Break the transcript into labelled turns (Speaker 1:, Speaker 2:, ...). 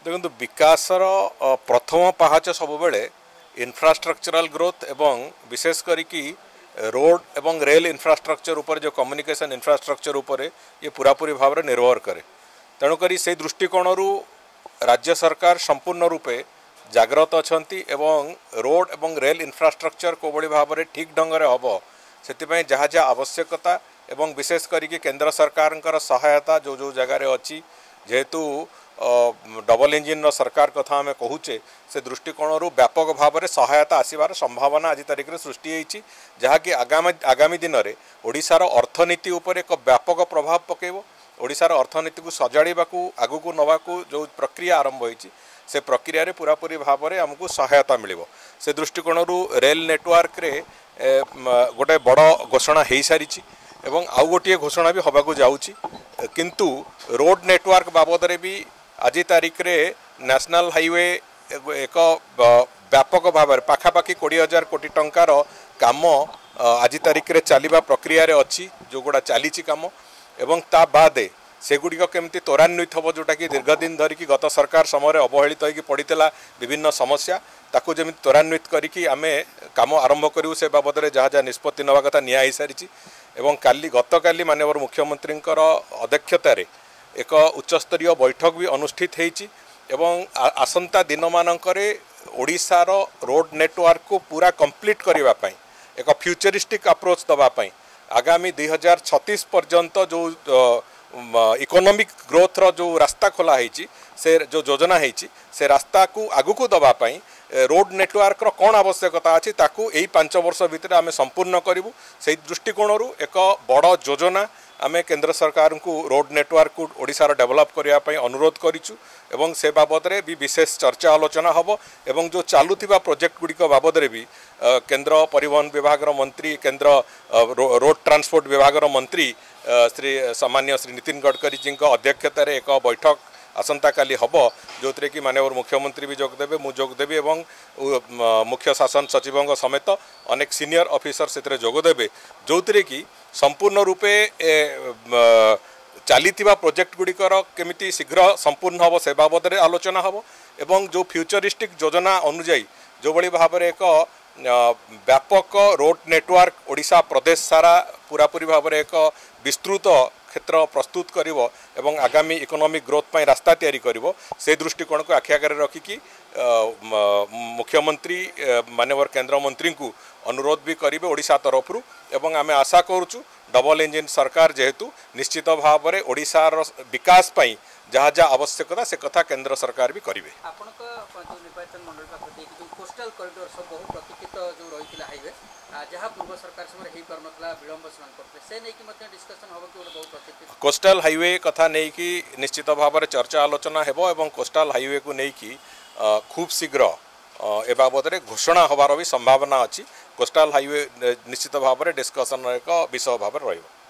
Speaker 1: देखो विकासर प्रथम पाहाच सब बेले इन्फ्रास्ट्रक्चरल ग्रोथ एवं विशेष करिकी रोड एवं रेल इन्फ्रास्ट्रक्चर उपर जो कम्युनिकेशन इन्फ्रास्ट्रक्चर उपर ये पूरापूरी भाव में निर्भर करे। तेणुक से दृष्टिकोण राज्य सरकार संपूर्ण रूपे जाग्रत अछंती एवं रोड एवं रेल इन्फ्रास्ट्रक्चर को बड़ी भाव में ठीक ढंग से हम से जहाँ जहाँ आवश्यकता एवं विशेष करिकी केंद्र सरकार सहायता जो जो जगार अच्छी जेहेतु डबल इंजिन सरकार कथा आम कहूचे से दृष्टिकोण व्यापक भाव में सहायता आसबार संभावना आज तारीख में सृष्टि होती जहाँकि आगामी दिन में ओडिशार अर्थनीति उपर एक व्यापक प्रभाव पकेब। ओडिशार अर्थनीति को सजाड़ा आगू को नवाकू जो प्रक्रिया आरंभ होती से प्रक्रिया पूरापूरी भाव में आमको सहायता मिल से दृष्टिकोण रेल नेटवर्क रे गोटे बड़ घोषणा हो सारी एवं आउ गोटे घोषणा भी हवाक जाऊँगी किंतु रोड नेटवर्क बाबद भी आज तारीख रे नेशनल हाईवे एक व्यापक भाव में पाखापाखि 20,000 कोटी टंकार काम आज तारीख रे चलवा प्रक्रिया रे अच्छी जो गुड़ा चली कम एवं ता बादे सेगुड़िक केमती त्वरान्वित हम जोटा कि दीर्घ दिन धरिकी गत सरकार समय अवहेलित होगी पड़ता विभिन्न समस्या ताकू जमी त्वरान्वित करिकी आमे काम आरंभ करूँ से बाबद में जहाँ जहाँ निष्पत्ति नवा कथा निया सारी एवं गतकाली माननीय मुख्यमंत्री अध्यक्षतार एक उच्चस्तरीय बैठक भी अनुष्ठित होती एवं आसंता दिन मानकरे ओडिशार रोड नेटवर्क को पूरा कंप्लीट करने एक फ्यूचरिस्टिक अप्रोच दवापाई आगामी 2036 पर्यंत जो इकोनॉमिक ग्रोथ रो जो रास्ता खोला है से जो योजना है से रास्ता को आगू को दवापाई रोड नेटवर्क रो कौन आवश्यकता अच्छी ताकू यही 5 वर्ष भितर आम संपूर्ण करूँ से दृष्टिकोण एक बड़ योजना आम केंद्र सरकार को रोड नेटवर्क को ओडिशार डेवलप करने अनुरोध करूँ एवं से बाबद में भी विशेष चर्चा आलोचना हम एवं जो चालुवा प्रोजेक्ट गुड़िक बाबद में भी केंद्र परिवहन विभाग मंत्री केंद्र रोड ट्रांसपोर्ट विभाग मंत्री सामान्य श्री नितिन गडकरी जी अध्यक्षतार एक बैठक आसंता काली हम जो थे कि माननीय मुख्यमंत्री भी जोगदेवे मु जोगदेवी एवं मुख्य शासन सचिव समेत अनेक सीनियर ऑफिसर से जोगदेवे जो थे कि संपूर्ण रूपे चलीथिबा प्रोजेक्ट गुड़िकर केमिति शीघ्र संपूर्ण हम से बाबद में आलोचना हम एवं जो फ्यूचरिस्टिक योजना अनुजाई जो बड़ी भाव में एक व्यापक रोड नेटवर्क ओडिशा प्रदेश सारा पूरापूरी भाव में एक विस्तृत क्षेत्र प्रस्तुत करिवो एवं आगामी इकोनॉमिक ग्रोथ पर रास्ता तैयारी करिवो से दृष्टिकोण को आखि आगे रखिकी मुख्यमंत्री माननीय केंद्र मंत्री को अनुरोध भी करेंगे ओडिशा तरफ एवं आमे आशा करुचु डबल इंजिन सरकार जेहेतु निश्चित भाव में ओडिशार विकास पाई जहाँ जहाँ आवश्यकता से कथा केंद्र सरकार भी करेंगे।
Speaker 2: निर्वाचन मंडल पाखे जो कोस्टाल कॉरिडोर सब बहु प्रतीक्षित जो रही हाईवे जहाँ पूर्व सरकार समय हो पार विलंब से नहीं डिस्कसन हम कि बहुत प्रतीक्षित
Speaker 1: कोस्टाल हाईवे कथा नहीं कि निश्चित भाव में चर्चा आलोचना हेबो एवं कोस्टाल हाईवे को लेकिन खूब शीघ्र ए बाबद में घोषणा होबार भी संभावना अच्छी। कोस्टाल हाईवे निश्चित भाव में डिस्कसन एक विषय भाव में रहिबो।